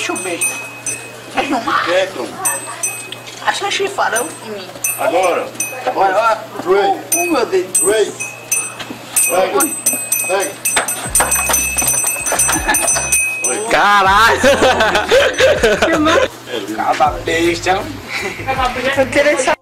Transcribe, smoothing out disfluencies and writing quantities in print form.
deixa o beijo. Vai filmar? Quer, Tom? Acho que é chifarão em mim. Agora. Olha, Ray. meu dedo. Ray. Pega. Pega. Caralho! Cava besta. Interessante.